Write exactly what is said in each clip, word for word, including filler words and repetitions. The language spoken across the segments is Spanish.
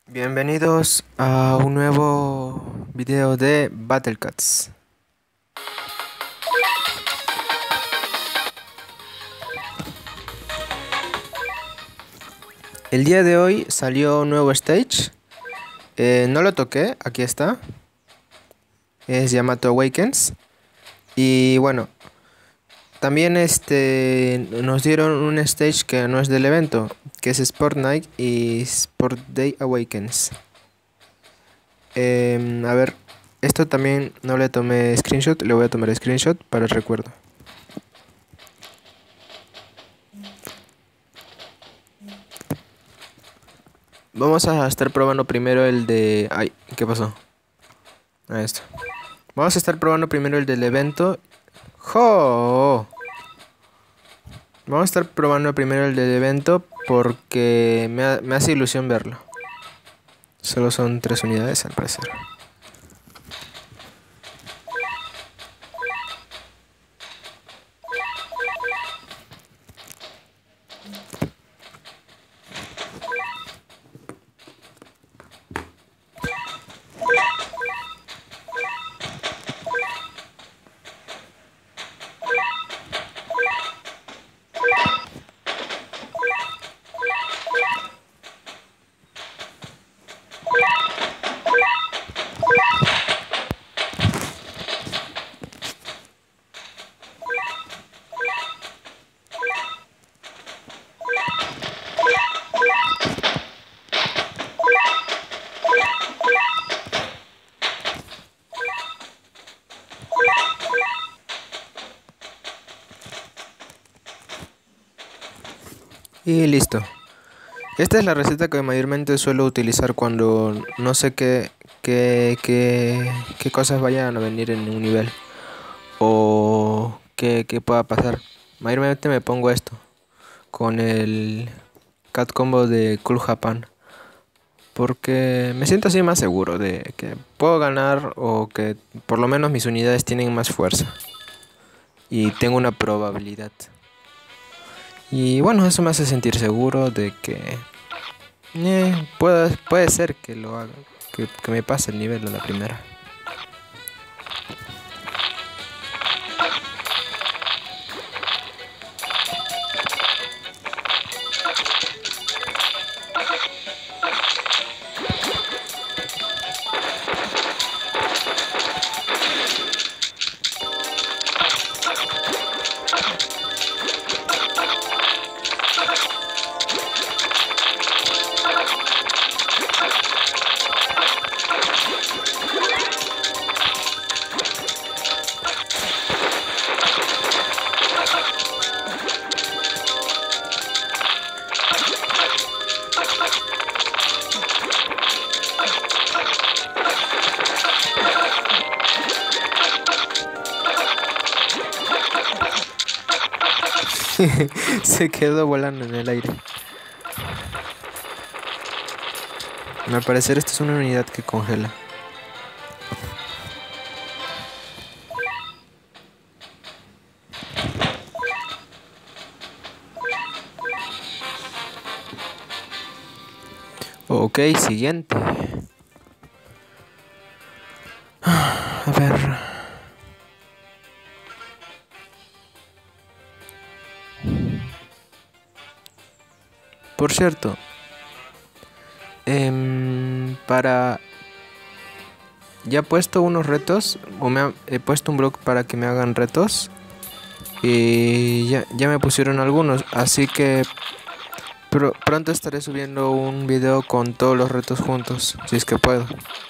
Bienvenidos a un nuevo video de Battle Cats. El día de hoy salió un nuevo stage. Eh, no lo toqué, aquí está. Es Yamato Awakens. Y bueno, también este nos dieron un stage que no es del evento, que es Sport Night y Sport Day Awakens. Eh, a ver, esto también no le tomé screenshot, le voy a tomar screenshot para el recuerdo. Vamos a estar probando primero el de... Ay, ¿qué pasó? Ah, esto. Vamos a estar probando primero el del evento. ¡Jo! Vamos a estar probando primero el del evento porque me, ha- me hace ilusión verlo. Solo son tres unidades al parecer. Y listo. Esta es la receta que mayormente suelo utilizar cuando no sé qué, qué, qué, qué cosas vayan a venir en un nivel. O qué, qué pueda pasar. Mayormente me pongo esto con el Cat Combo de Cool Japan. Porque me siento así más seguro de que puedo ganar o que por lo menos mis unidades tienen más fuerza. Y tengo una probabilidad. Y bueno, eso me hace sentir seguro de que eh, puede, puede ser que lo haga, que, que me pase el nivel de la primera. Se quedó volando en el aire. Al parecer esta es una unidad que congela. Ok, siguiente. A ver. Por cierto, em, para... Ya he puesto unos retos, o me ha- he puesto un blog para que me hagan retos. Y ya, ya me pusieron algunos, así que pro- pronto estaré subiendo un video con todos los retos juntos, si es que puedo.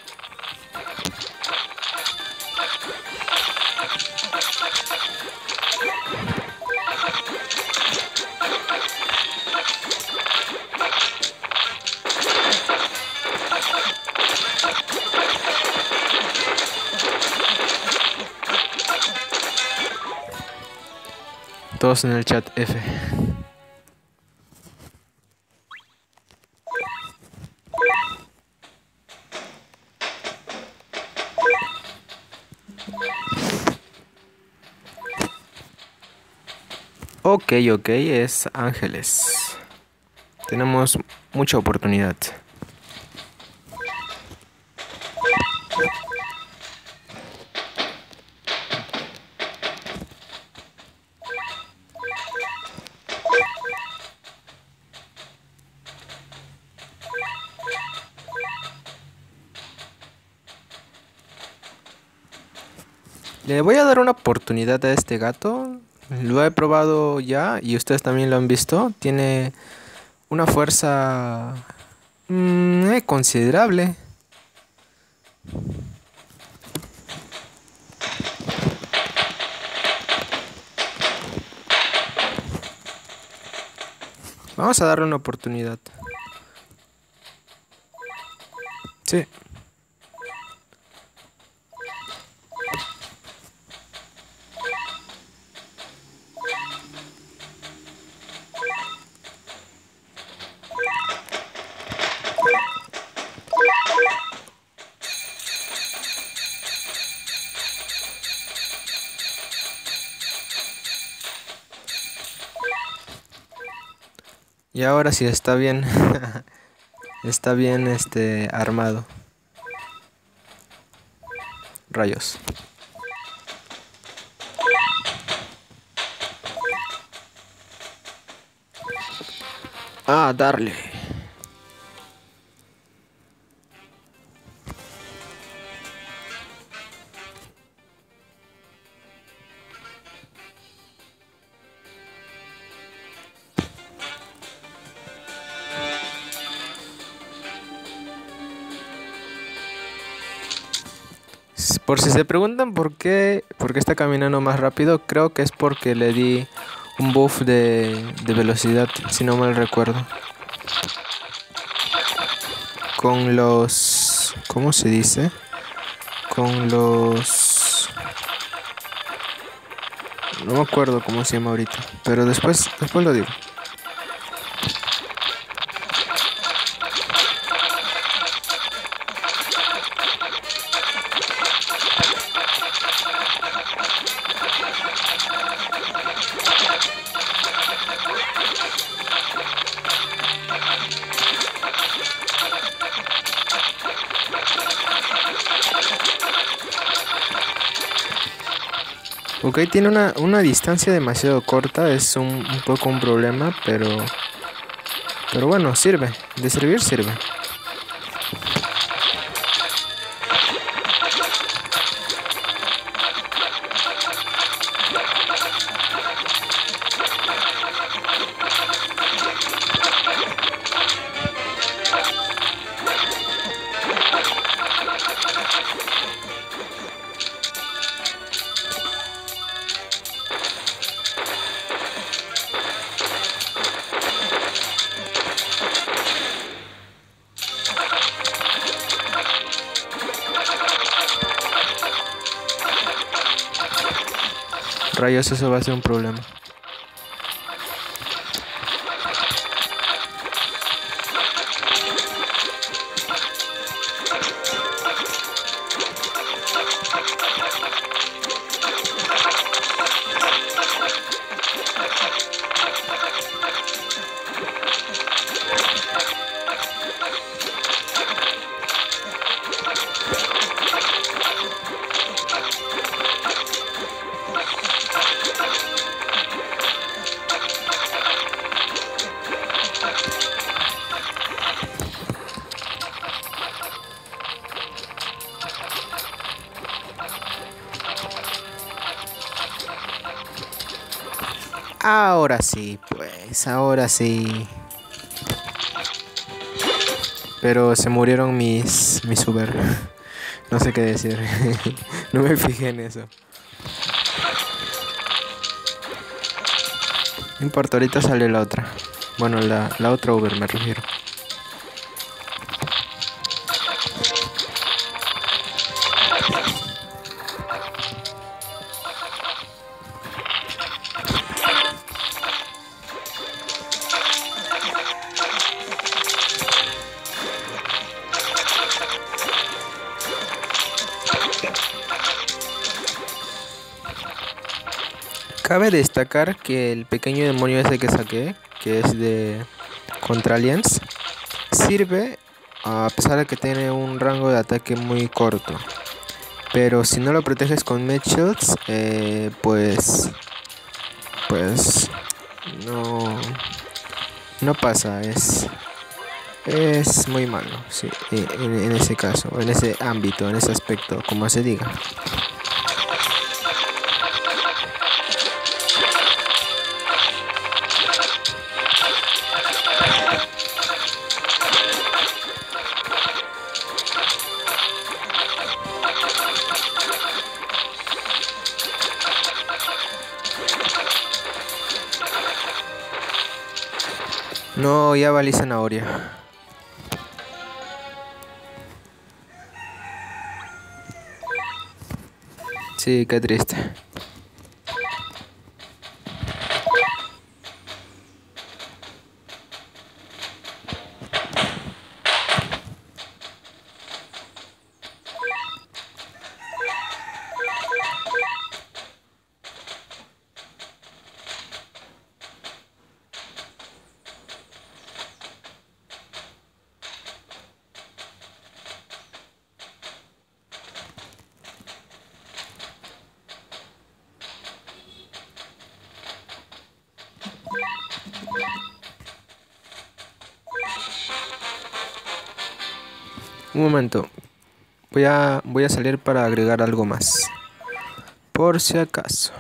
Todos en el chat F. Ok, ok, es Ángeles. Tenemos mucha oportunidad. Le voy a dar una oportunidad a este gato. Lo he probado ya y ustedes también lo han visto. Tiene una fuerza mm, eh, considerable. Vamos a darle una oportunidad. Sí. Y ahora sí está bien. Está bien este armado. Rayos. Ah, darle. S- Por si se preguntan por qué, por qué está caminando más rápido, creo que es porque le di un buff de, de velocidad, si no mal recuerdo. Con los... ¿Cómo se dice? Con los... No me acuerdo cómo se llama ahorita, pero después, después lo digo. Ok, tiene una, una distancia demasiado corta, es un, un poco un problema, pero... Pero bueno, sirve, de servir sirve. Rayos, eso va a ser un problema. Ahora sí, pues, ahora sí. Pero se murieron mis, mis Uber. No sé qué decir. No me fijé en eso. No importa, ahorita sale la otra. Bueno, la, la otra Uber me refiero. Cabe destacar que el pequeño demonio ese que saqué, que es de contra aliens, sirve a pesar de que tiene un rango de ataque muy corto. Pero si no lo proteges con Medshots, eh, pues, pues no, no pasa, es, es muy malo, sí, en, en ese caso, en ese ámbito, en ese aspecto, como se diga. No, ya valí zanahoria. Sí, qué triste. Un momento. Voy a, voy a salir para agregar algo más. Por si acaso.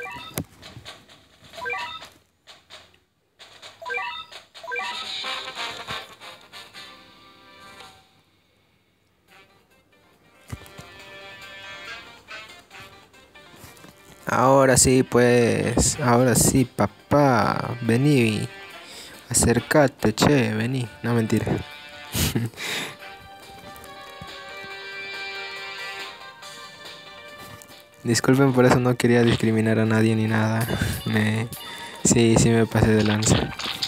Ahora sí, pues. Ahora sí, papá. Vení. Acércate, che. Vení. No, mentira. Disculpen, por eso no quería discriminar a nadie ni nada. Me... Sí, sí me pasé de lanza.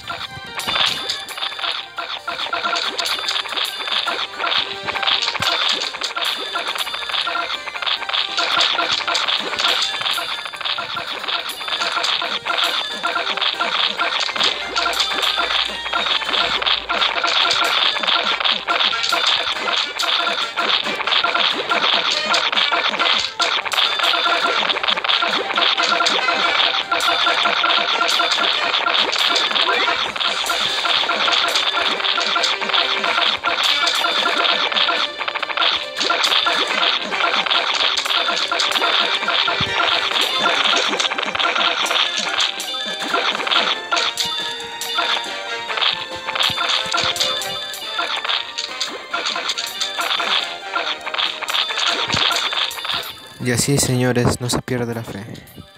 Y así, señores, no se pierde la fe.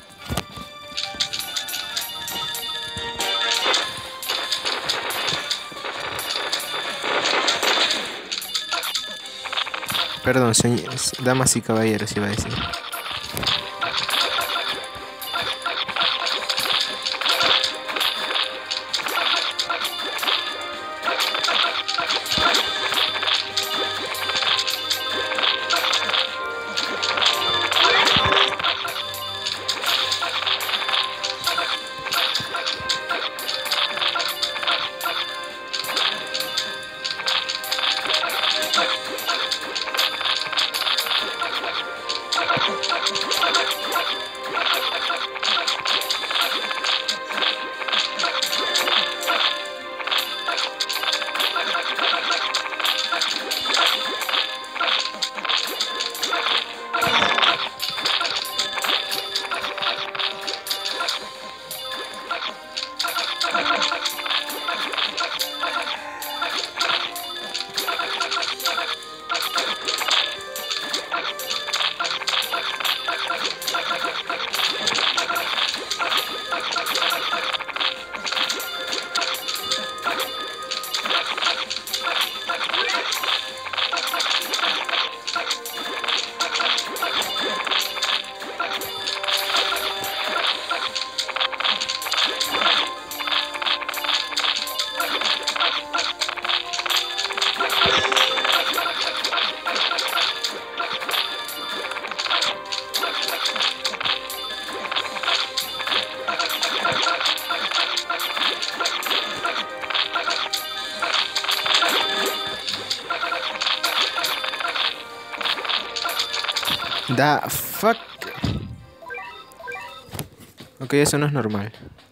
Perdón, señores, damas y caballeros, iba a decir. Da fuck. Ok, eso no es normal.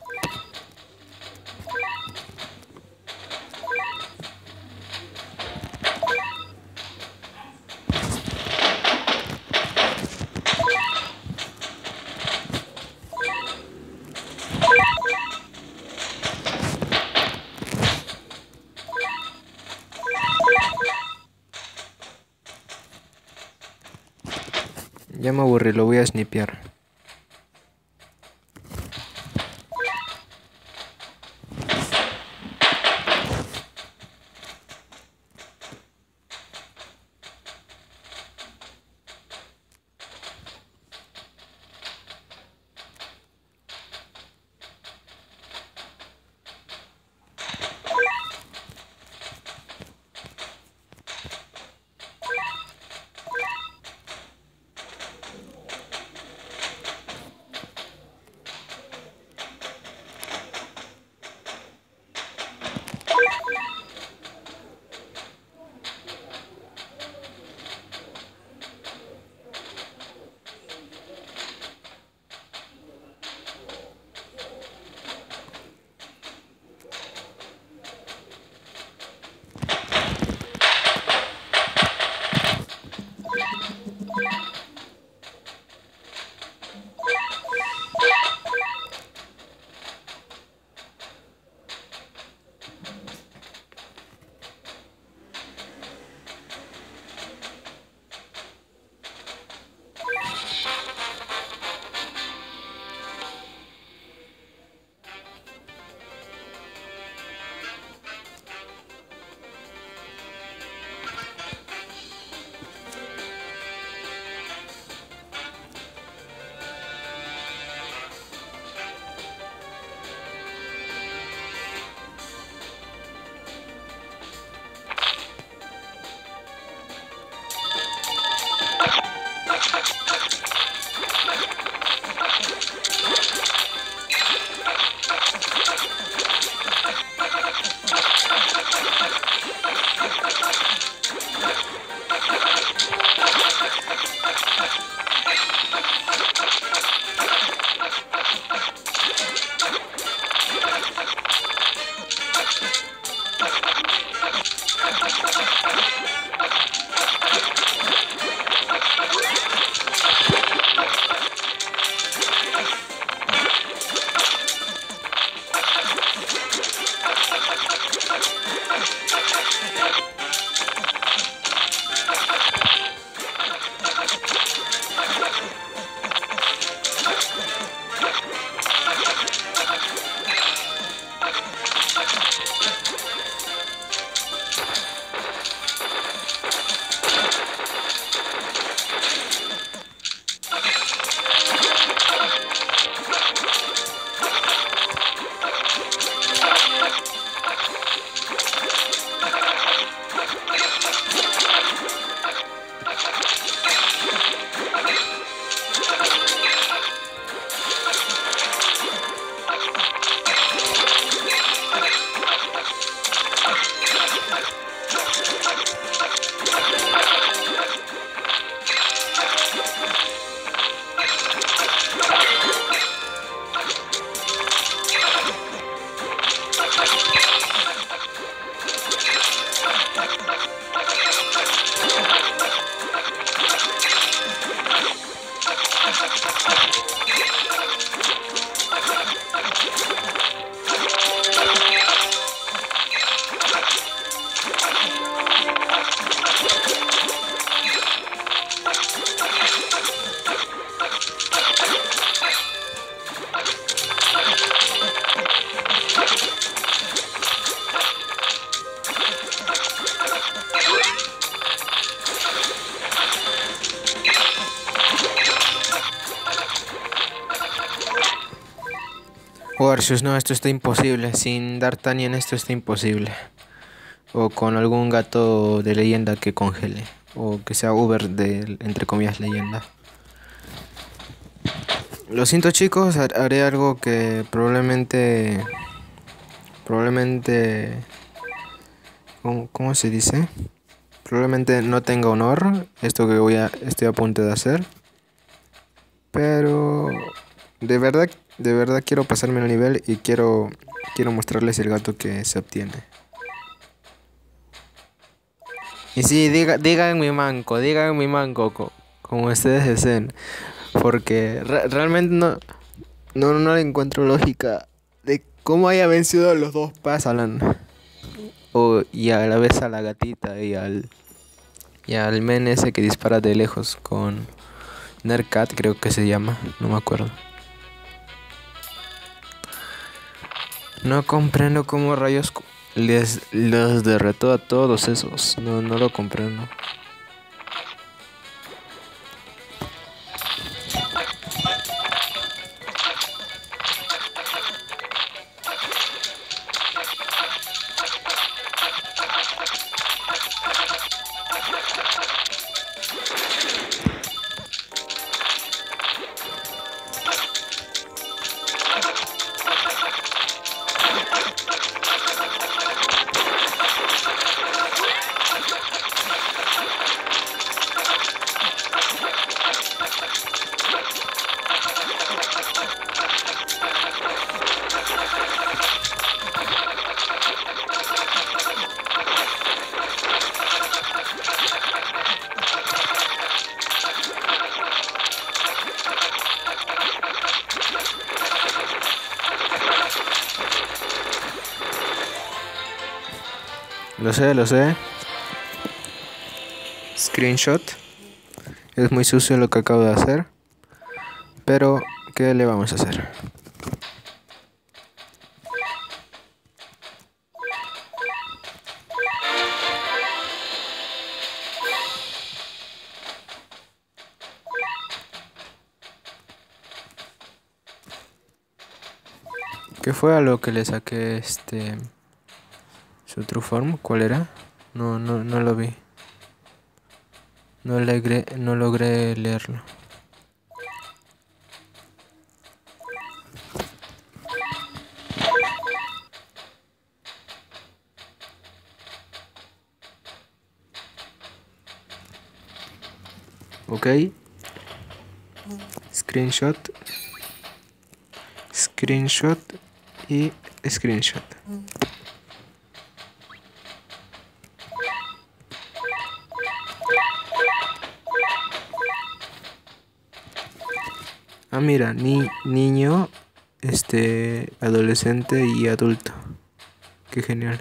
Ya me aburrí, lo voy a snipear. O Arceus, no, esto está imposible. Sin D'Artagnan esto está imposible. O con algún gato de leyenda que congele. O que sea Uber de, entre comillas, leyenda. Lo siento chicos, ha- haré algo que probablemente... Probablemente... ¿Cómo, cómo se dice? Probablemente no tenga honor esto que voy a, estoy a punto de hacer. Pero... De verdad, de verdad quiero pasarme el nivel y quiero, quiero mostrarles el gato que se obtiene. Y sí, diga, digan mi manco, digan mi manco, co- como ustedes deseen. Porque re- realmente no, no, no le encuentro lógica de cómo haya vencido a los dos Pasalan. O, y a la vez a la gatita y al, y al men ese que dispara de lejos con Nercat, creo que se llama, no me acuerdo. No comprendo cómo rayos co- les los derrotó a todos esos. No, no lo comprendo. Lo sé, lo sé. Screenshot. Es muy sucio lo que acabo de hacer. Pero, ¿qué le vamos a hacer? ¿Qué fue a lo que le saqué este... su true form? ¿Cuál era? No, no, no lo vi. No logré, no logré leerlo. Ok. Screenshot. Screenshot. Y screenshot. Ah, mira, ni niño, este, adolescente y adulto. Qué genial.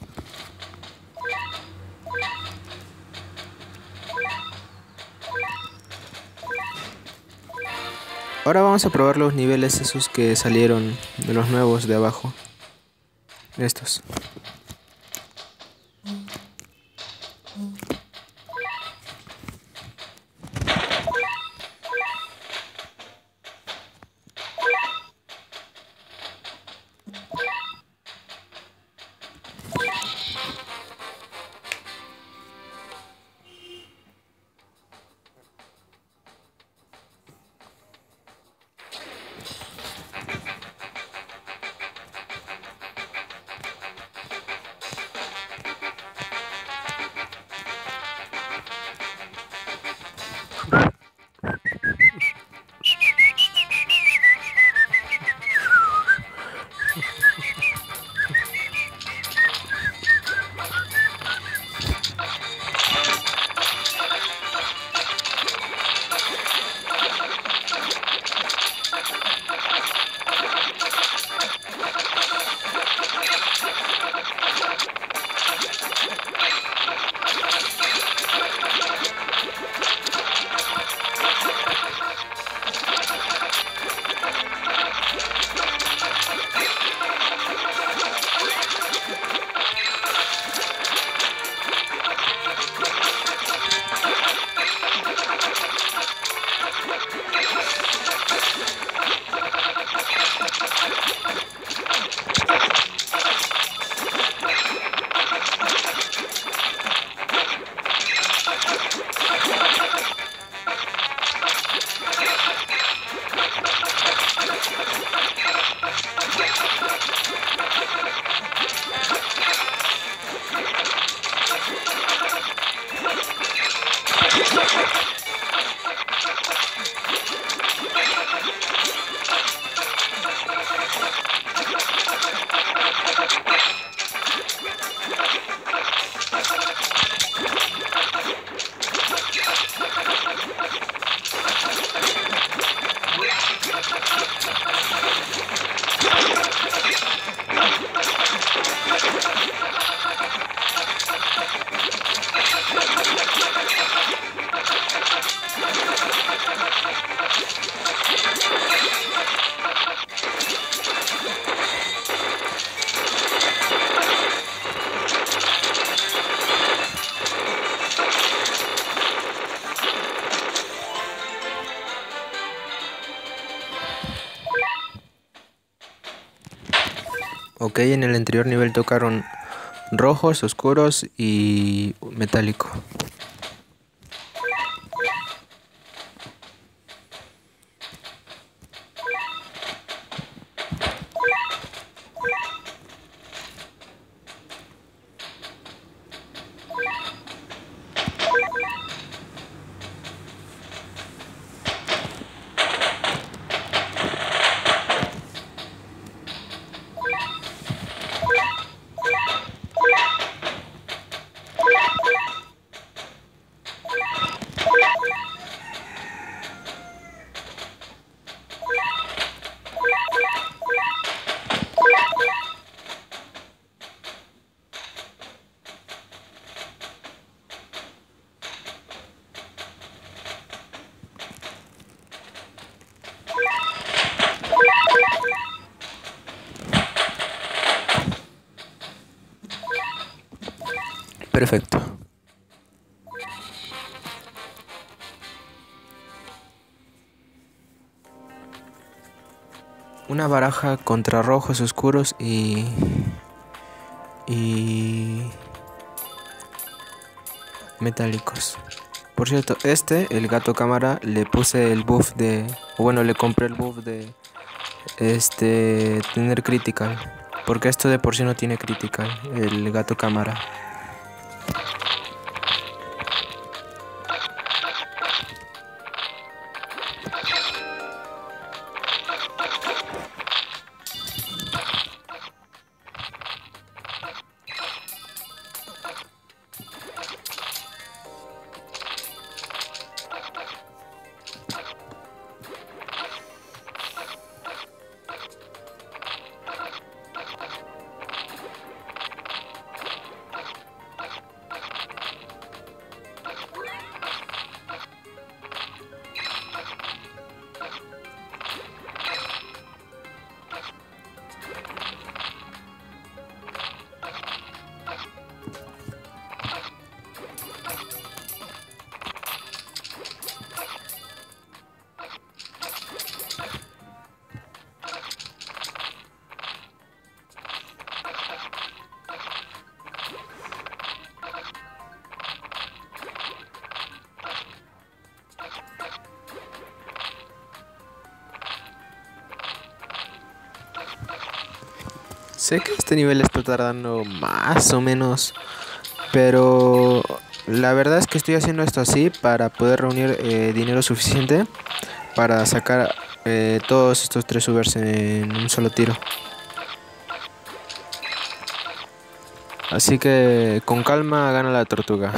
Ahora vamos a probar los niveles esos que salieron de los nuevos de abajo. Estos. Ok, en el anterior nivel tocaron rojos, oscuros y metálico. Perfecto. Una baraja contra rojos oscuros y... y... metálicos. Por cierto, este, el gato cámara, le puse el buff de... o bueno, le compré el buff de... este... tener critical. Porque esto de por sí no tiene critical, el gato cámara. Sé que este nivel está tardando más o menos, pero la verdad es que estoy haciendo esto así para poder reunir eh, dinero suficiente para sacar eh, todos estos tres Ubers en un solo tiro. Así que con calma gana la tortuga.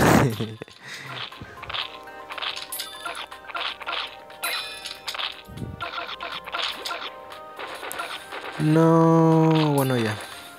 No, bueno ya.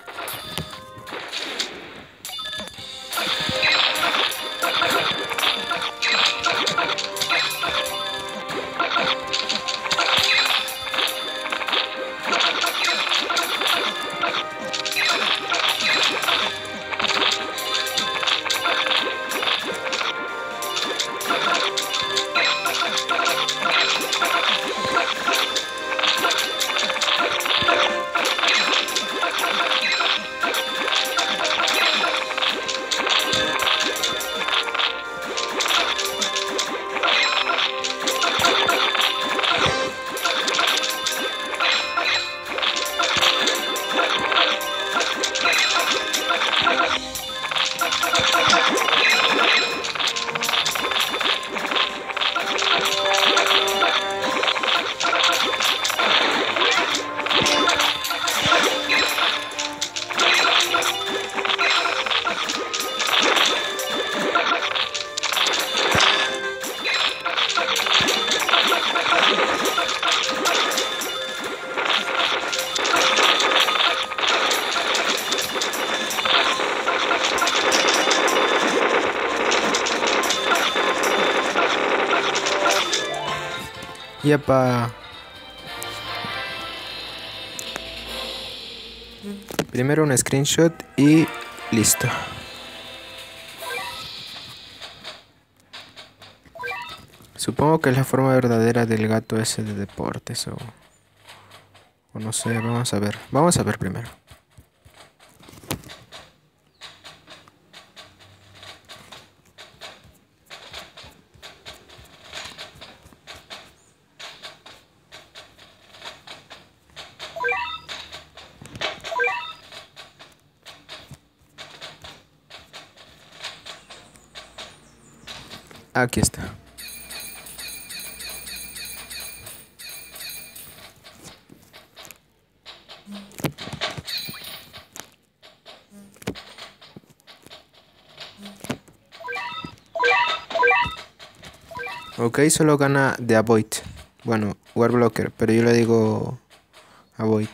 Yepa. Primero un screenshot y listo. Supongo que es la forma verdadera del gato ese de deportes o, o no sé, vamos a ver. Vamos a ver primero. Aquí está. Ok, solo gana de Avoid. Bueno, War Blocker, pero yo le digo Avoid.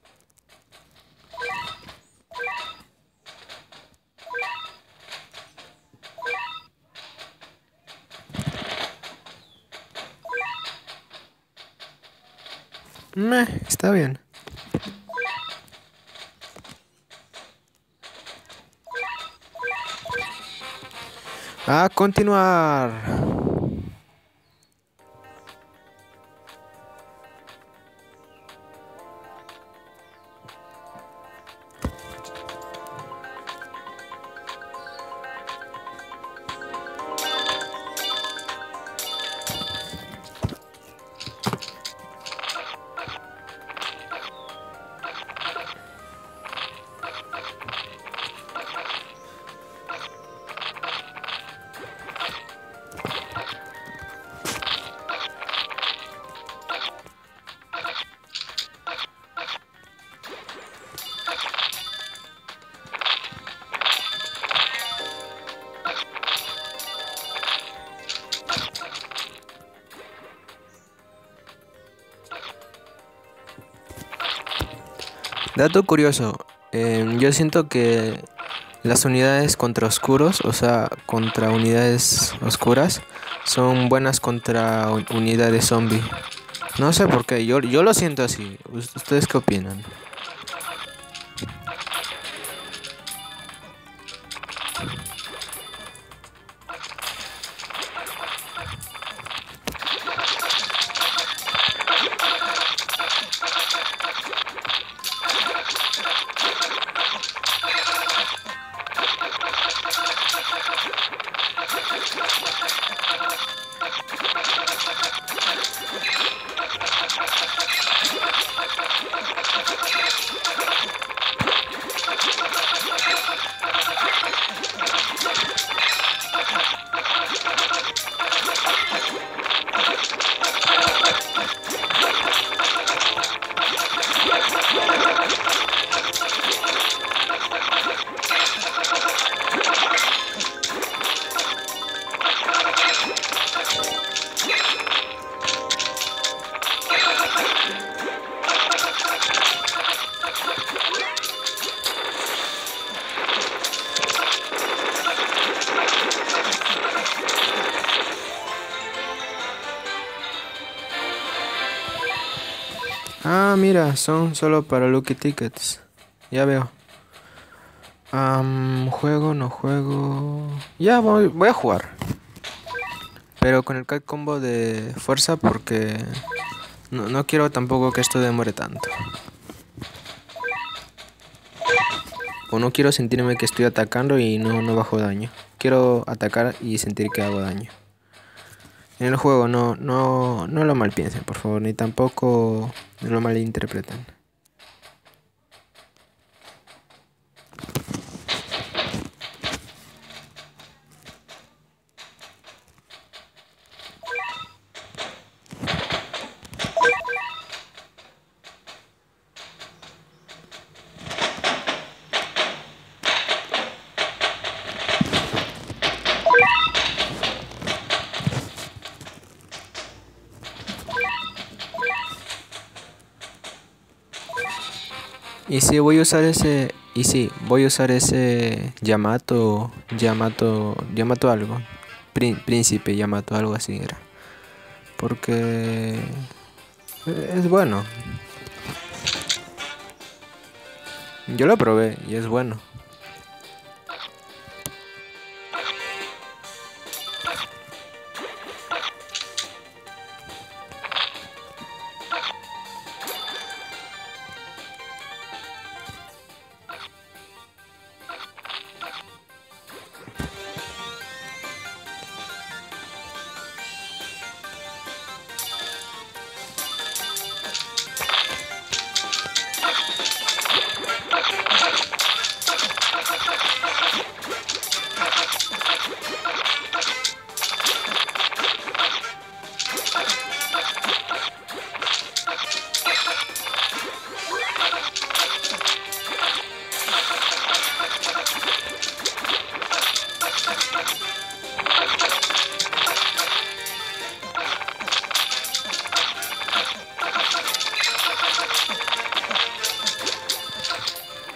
Meh, está bien. A continuar. Dato curioso, em, yo siento que las unidades contra oscuros, o sea, contra unidades oscuras, son buenas contra un- unidades zombie. No sé por qué, yo, yo lo siento así. ¿Us- ¿Ustedes qué opinan? Ah, mira, son solo para Lucky Tickets. Ya veo. Am, juego, no juego. Ya voy, voy a jugar. Pero con el cat combo de fuerza porque no, no quiero tampoco que esto demore tanto. O no quiero sentirme que estoy atacando y no, no bajo daño. Quiero atacar y sentir que hago daño. En el juego no, no, no lo malpiensen, por favor, ni tampoco lo malinterpreten. Y si voy a usar ese, y sí, voy a usar ese Yamato, Yamato, Yamato algo, Prín- príncipe Yamato, algo así era. Porque es bueno. Yo lo probé y es bueno.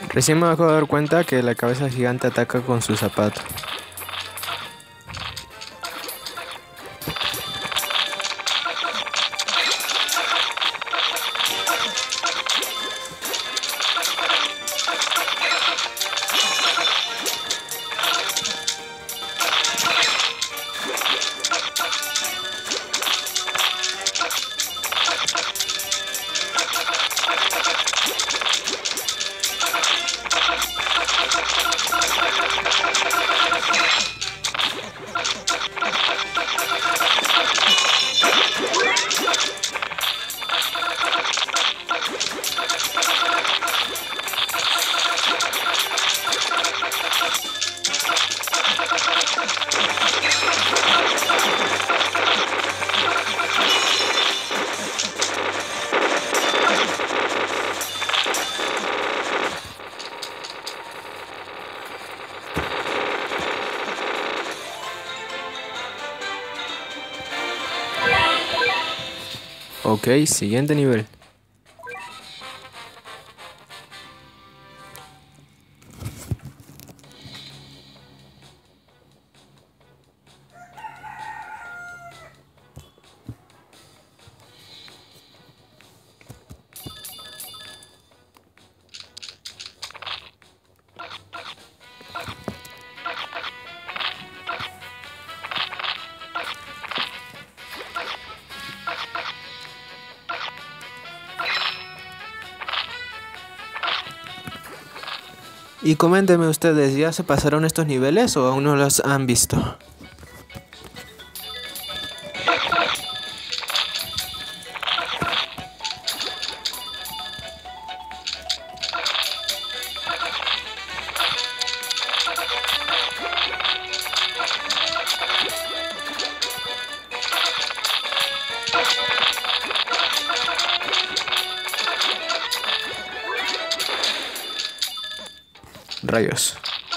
Recién me acabo de dar cuenta que la cabeza gigante ataca con su zapato. Ok, siguiente nivel. Y coméntenme ustedes, ¿ya se pasaron estos niveles o aún no los han visto? Rayos.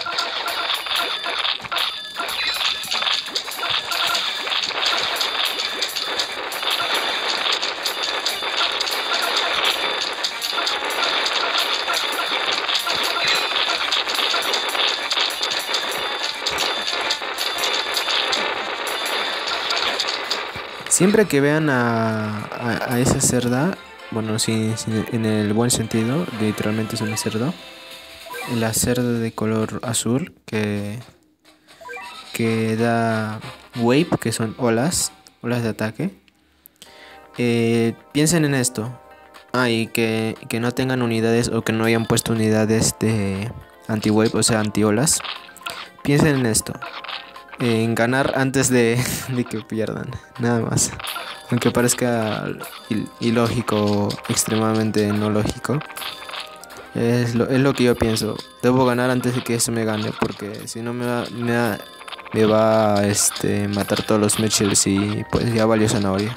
Siempre que vean a, a, a esa cerda, bueno, sí, sí, en el buen sentido, literalmente es una cerda. La cerda de color azul que, que da wave, que son olas, olas de ataque. Eh, piensen en esto. Ah, y que, que no tengan unidades o que no hayan puesto unidades de anti-wave, o sea, anti-olas. Piensen en esto. En ganar antes de, de que pierdan, nada más. Aunque parezca il- ilógico, extremadamente no lógico. Es lo, es lo que yo pienso. Debo ganar antes de que eso me gane, porque si no me va, me va, me va a este, matar todos los Mitchells y pues ya valió zanahoria.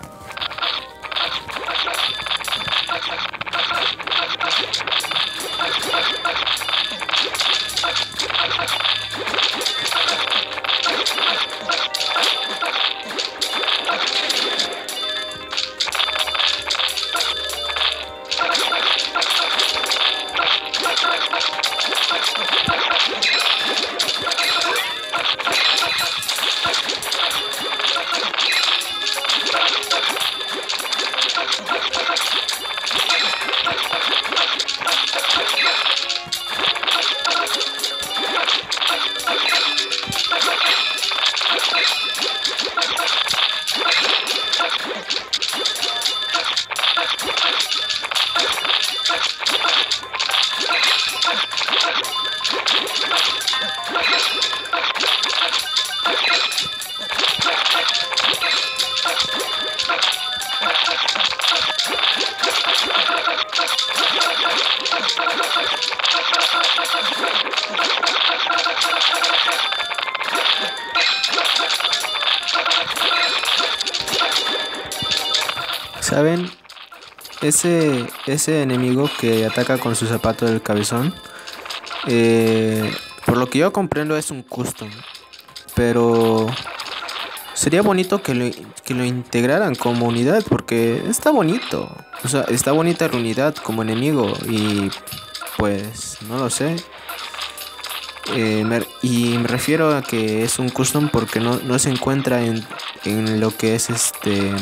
¿Saben? Ese, ese enemigo que ataca con su zapato del cabezón, eh, por lo que yo comprendo es un custom, pero sería bonito que lo, que lo integraran como unidad, porque está bonito, o sea, está bonita la unidad como enemigo y pues no lo sé. Eh, me- y me refiero a que es un custom porque no, no se encuentra en, en lo que es este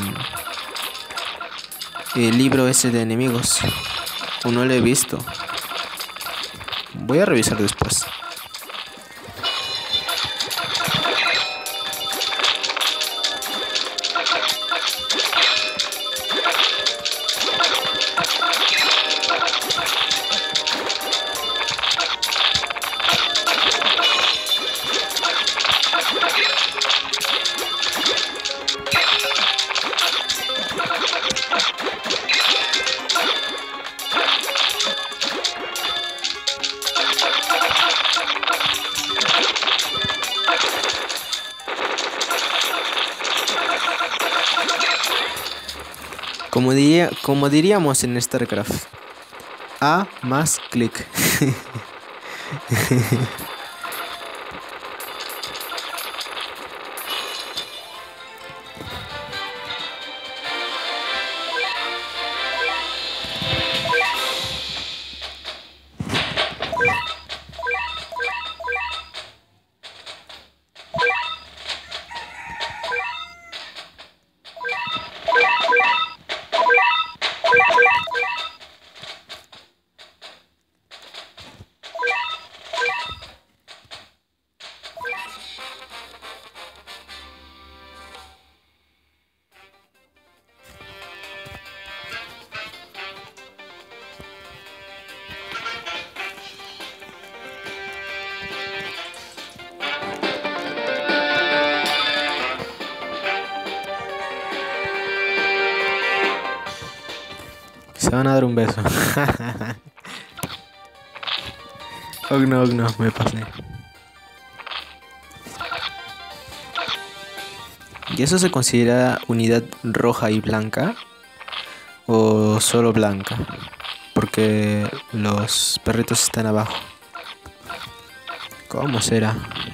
el libro ese de enemigos. O no lo he visto. Voy a revisar después. Como diría, como diríamos en StarCraft, A más clic. Se van a dar un beso. Oh no, oh no, me pasé. ¿Y eso se considera unidad roja y blanca? ¿O solo blanca? Porque los perritos están abajo. ¿Cómo será?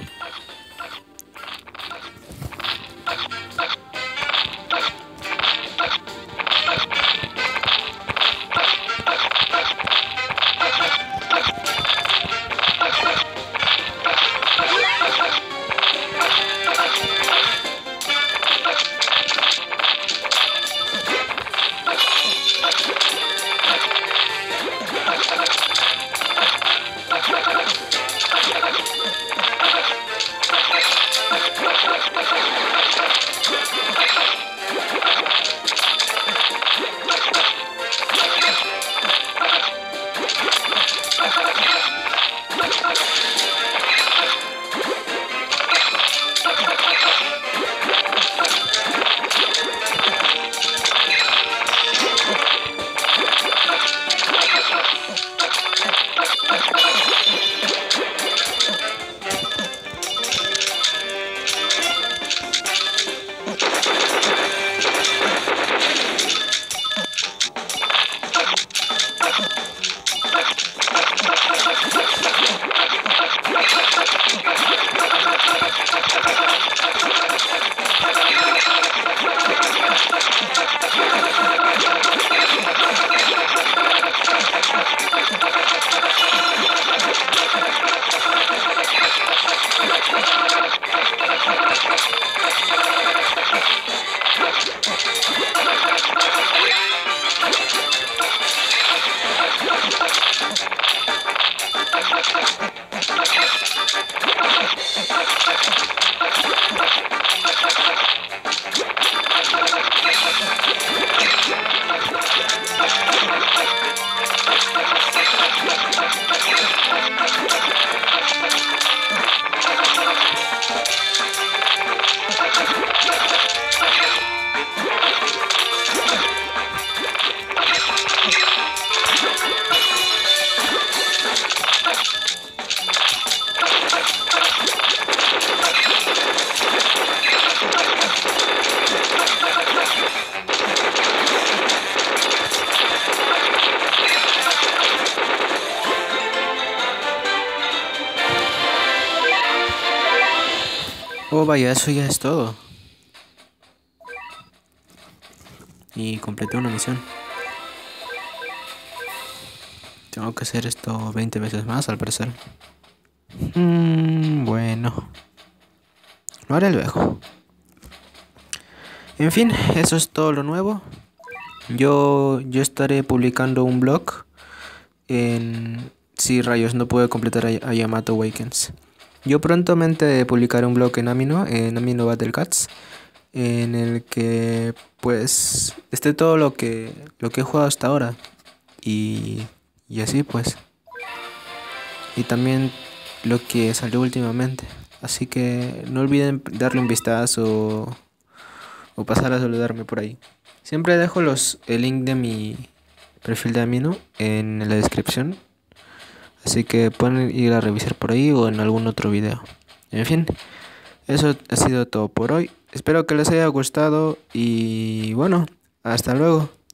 Oh, vaya, eso ya es todo. Y completé una misión. Tengo que hacer esto veinte veces más al parecer. Mm, bueno, lo haré luego. En fin, eso es todo lo nuevo. Yo, yo estaré publicando un blog en... Si rayos, no puedo completar a, a Yamato Awakens. Yo prontamente publicaré un blog en Amino, en Amino Battle Cats, en el que pues esté todo lo que lo que he jugado hasta ahora y, y así pues. Y también lo que salió últimamente. Así que no olviden darle un vistazo o pasar a saludarme por ahí. Siempre dejo los, el link de mi perfil de Amino en la descripción. Así que pueden ir a revisar por ahí o en algún otro video. En fin, eso ha sido todo por hoy. Espero que les haya gustado y bueno, hasta luego.